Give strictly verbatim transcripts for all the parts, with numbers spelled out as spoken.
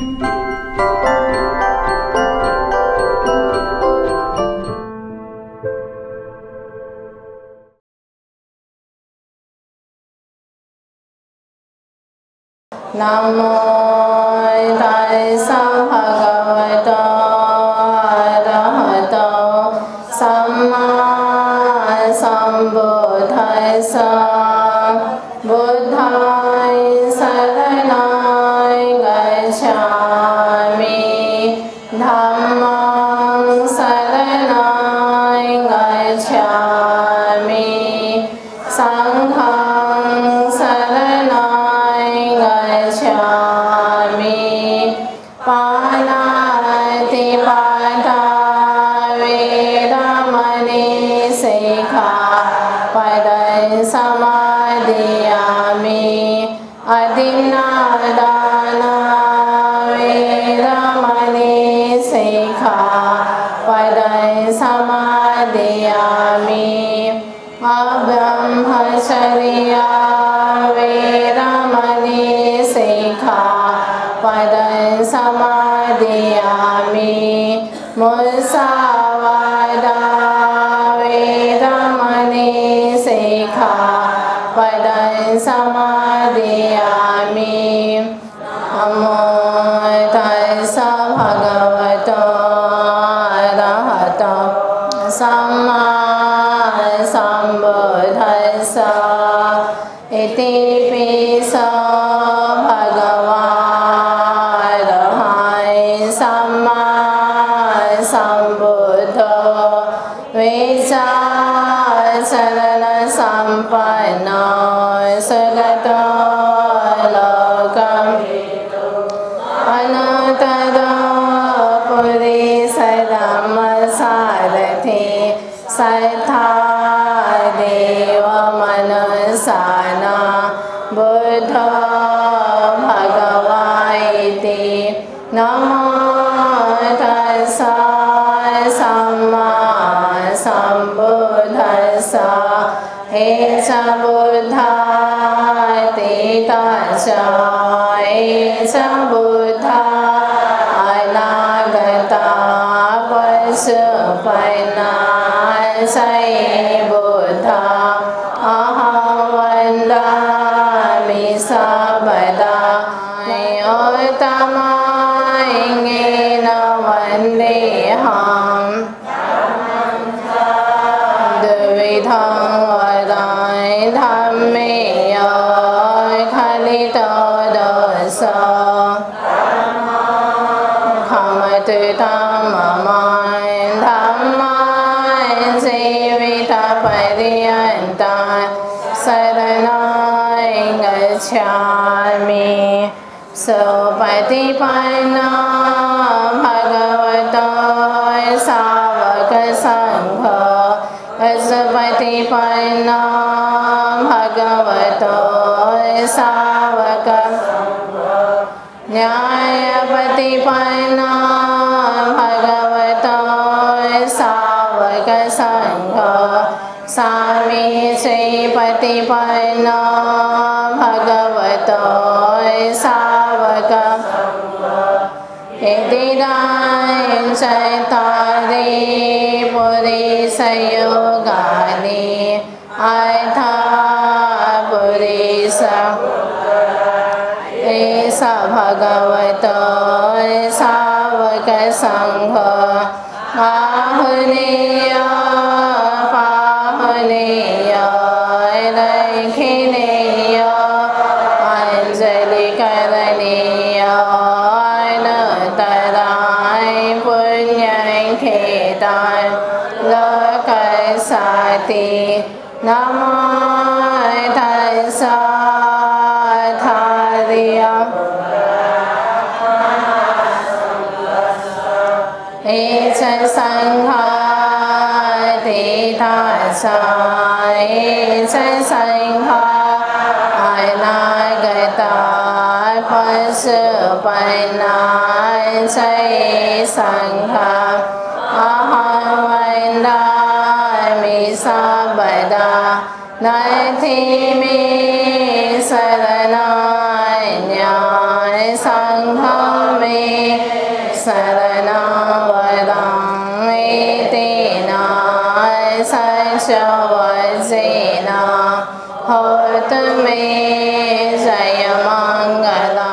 Namo tassa bhagavato arahato samma sambuddhassa. Buddhai saranai gacchami, dhammang saranai gacchami, sanghang saranai gacchami, panatipada vedamani sikkhapadang samadhiyami, adinadana vedamani sikkhapadang samadhiyami, abrahmacharya vedamani sikkhapadang samadhiyami, musavada vedamani sikkhapadang samadhiyami. Namo tassa bhagavato arahato samma sambuddhassa. Iti piso bhagavārahai samma sambuddho vicācarana sampanno sagato lokam anuttaro purisa dhammasarathi sattha deva manasana buddho bhagava iti. Namo tassa samma sambuddhassa. Eca buddha titaca eca buddha anagata pasupana sai buddha aham vandami sabada uttamangena vandeham duvidham vadai dhammeyo khalito dosa khamatu tamamai dhammai sivita pariyanta saranai gacchami. Supatipanna bhagavato savaka sangha. Supatipanna bhagavato savaka nyayapatipanna bhagavato savaka sangha. Samicipatipanna bhagavato savaka Edidan Chaitari Purisa Yogani Aitha Purisa Esa Bhagavato Savaka Sangha Ahuniya Pahuniya Ilakhiniya Anjali Karaniya Anutarai Punyai Ketan Lokasati. Namo tassa thariya eca sangha titaca eca sangha anagata pasupana sai sangha aham vandami sabada naithimi sarananya sanghami शरणं वदामि तेन सत्यवचेन होतु मे जयमङ्गलम्।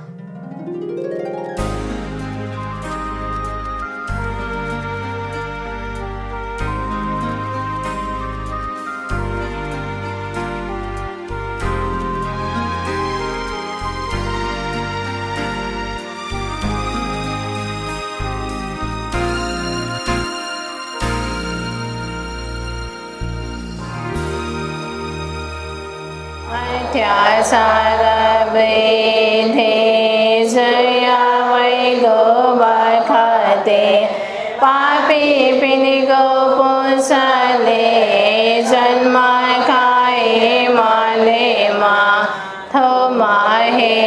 अत्याचारविधे जय वै गोबखते पापी पिनिगो पुसले जन्म खाए माले मा थोमा हे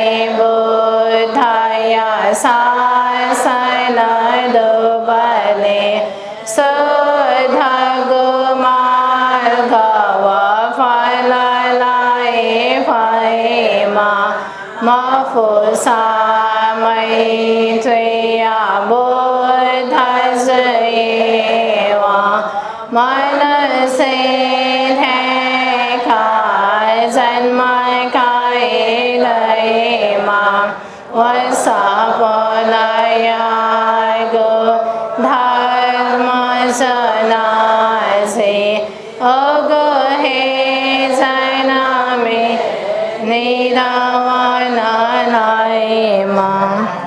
बुद्धया शासन दुबले शोध गुमार्ग फल मफुसा मैत्रेया बुद्धसेवा मनसे देखा जन्म कैलयमा वसपलया गो धर्म सनासे अगो हे जनमे निरावननायमा।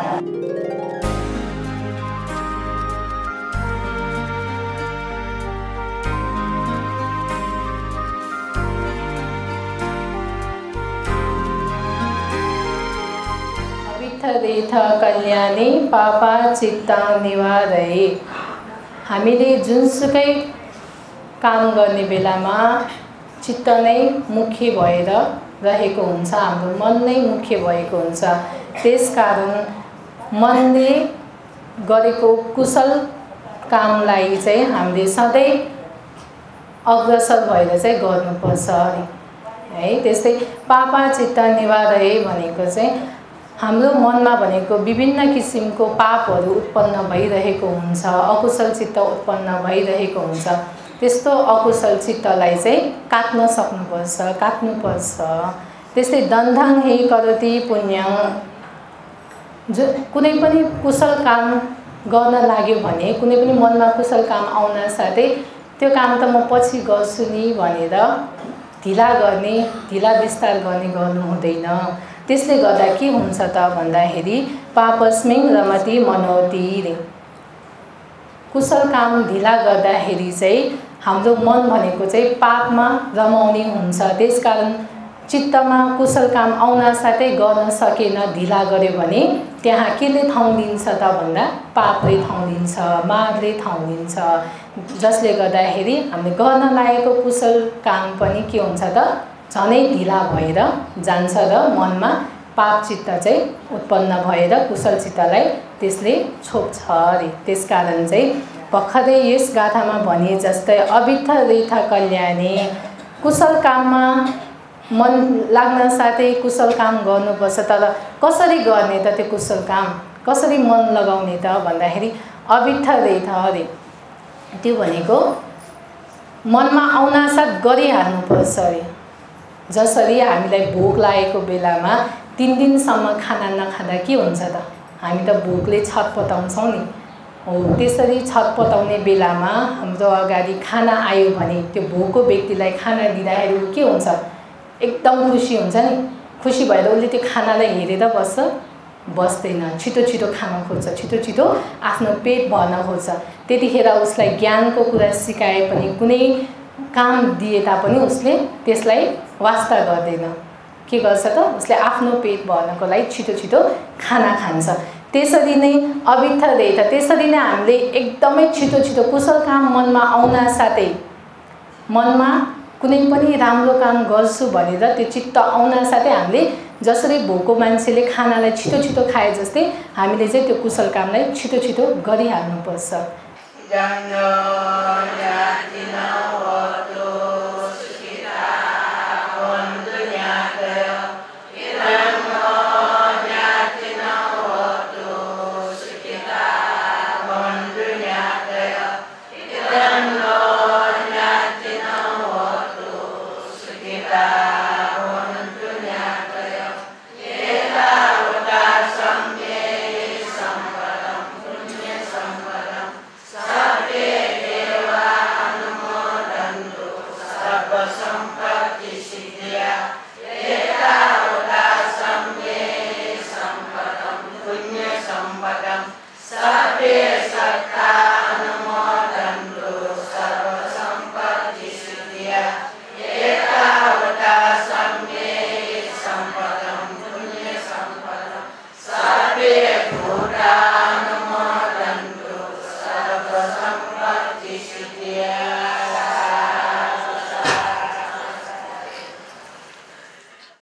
अविथरेथ कल्याणी पापा चित्ता निवारये। हामीले जुनसुकै काम गर्ने बेलामा चित्त नै मुख्य भएर रहेको हुन्छ, हाम्रो मन नै मुख्य भएको हुन्छ। त्यसकारण मनले गरेको कुशल कामलाई चाहिँ हामीले सधैँ अग्रसर भएर चाहिँ गर्नुपर्छ है। त्यस्तै पापा चित्त निवारये भनेको चाहिँ हाम्रो मनमा भनेको विभिन्न किसिमको पापहरू उत्पन्न भइरहेको हुन्छ, अकुशल चित्त उत्पन्न भइरहेको हुन्छ। त्यस्तो अकुशल चित्तलाई चाहिँ काट्न सक्नुपर्छ, काट्नुपर्छ। त्यस्तै दन्धं हि करोति पुण्यं, जो कुनै पनि कुशल काम गर्न लाग्यो भने, कुनै पनि मनमा कुशल काम आउन साथै त्यो काम त म पछि गर्छु नि भनेर ढिला गर्ने, ढिला विस्तार गर्ने गर्नु हुँदैन। त्यसले गर्दा के हुन्छ त भन्दाखेरि पापस्मिन् रमति मनोति। कुशल काम ढिला गर्दाखेरि चाहिँ हाम्रो मन भनेको चाहिँ पापमा रमाउने हुन्छ। त्यसकारण चित्तमा कुशल काम आउन साथै गर्न सकेन, ढिला गर्यो भने त्यहाँ केले ठाउँ लिन्छ त भन्दा पापले ठाउँ लिन्छ, मागले ठाउँ लिन्छ। जसले गर्दाखेरि हामीले गर्न लागेको कुशल काम पनि के हुन्छ त झनै ढिला भएर जान्छ र मनमा पाप चित्त चाहिँ उत्पन्न भएर कुशल चित्तलाई त्यसले छोप्छ अरे। त्यसकारण चाहिँ भर्खरै यस गाथामा भने जस्तै अविथरेथ कल्याणी, कुशल काममा मन लाग्न साथै कुशल काम गर्नुपर्छ। तर कसरी गर्ने त त्यो कुशल काम, कसरी मन लगाउने त भन्दाखेरि अविथरेथ अरे। त्यो भनेको मनमा आउनासाथ गरिहाल्नुपर्छ अरे। जसरी हामीलाई भोक लागेको बेलामा तीन दिनसम्म खाना नखाँदा के हुन्छ त, हामी त भोकले छटपटाउँछौँ नि हो। त्यसरी छटपटाउने बेलामा हाम्रो अगाडि खाना आयो भने त्यो भोको व्यक्तिलाई खाना दिँदाखेरि के हुन्छ, एकदम खुसी हुन्छ नि। खुसी भएर उसले त्यो खानालाई हेरेर बस्छ, बस्दैन, छिटो छिटो खान खोज्छ, छिटो छिटो आफ्नो पेट भर्न खोज्छ। त्यतिखेर उसलाई ज्ञानको कुरा सिकाए पनि, कुनै काम दिए तापनि उसले त्यसलाई वास्ता गर्दैन। के गर्छ त, उसले आफ्नो पेट भर्नको लागि छिटो छिटो खाना खान्छ। त्यसरी नै अविथरेथ, त्यसरी नै हामीले एकदमै छिटो छिटो कुशल काम मनमा आउन साथै, मनमा कुनै पनि राम्रो काम गर्छु भनेर त्यो चित्त आउन साथै हामीले जसरी भोको मान्छेले खानालाई छिटो छिटो खाए जस्तै हामीले चाहिँ त्यो कुशल कामलाई छिटो छिटो गरिहाल्नुपर्छ।